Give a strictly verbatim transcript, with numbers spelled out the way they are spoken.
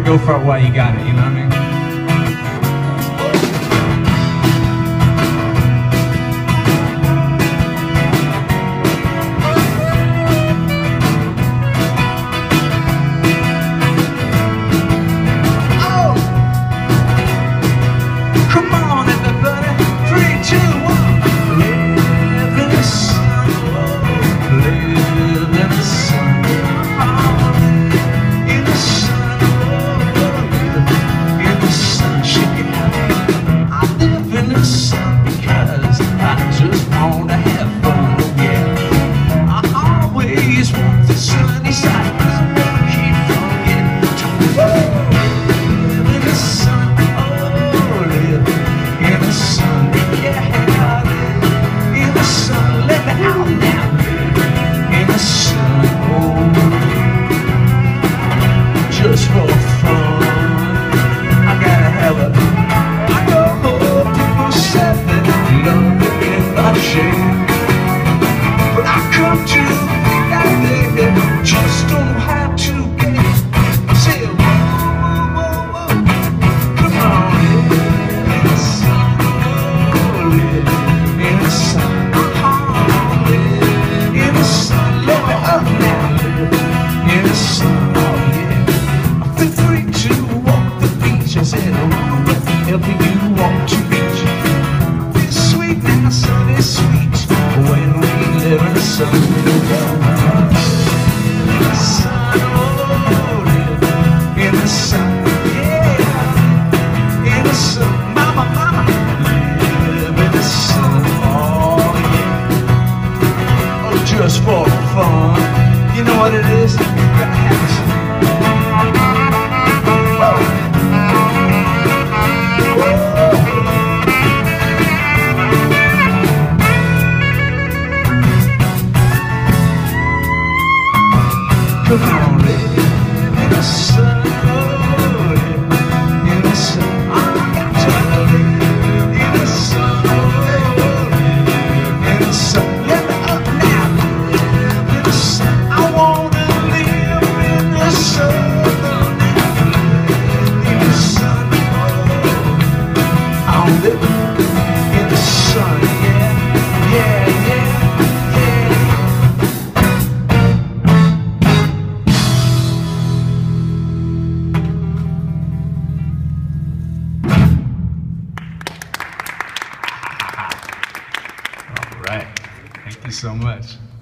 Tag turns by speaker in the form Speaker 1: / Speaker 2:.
Speaker 1: go for it while you got it, you know what I mean? Just for fun, I gotta have a. I know people said that love is not shame, but I come to think that they just don't know how to get it. Say, whoa, whoa, whoa, come on, in the sun, oh, in the sun, oh, in the sun, let me up now, in the sun. I said, helping you walk to reach. It's sweet now, sun is sweet when we live in the sun. In the sun, oh, in the sun, yeah. In the sun, mama, mama, live in the sun, oh yeah. Oh, just for fun. You know what it is? You gotta have some. Come on, baby, in the sun, oh, yeah. In the sun, I got to live in the sun, oh, yeah. In the sun, let me up now, in the sun, I wanna live in the sun, in the sun, oh, I'll live in the sun, yeah, yeah, yeah. All right. Thank you so much.